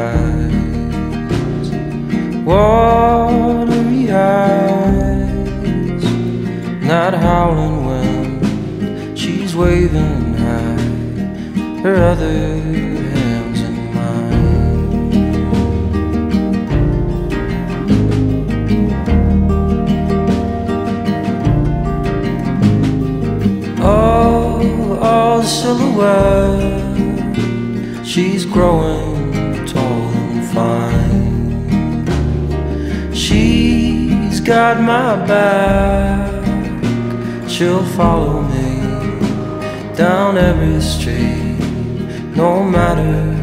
eyes, watery eyes, not howling when she's waving high, her other hands in mine. Oh, the silhouette, she's growing tall and fine. She's got my back, she'll follow me down every street, no matter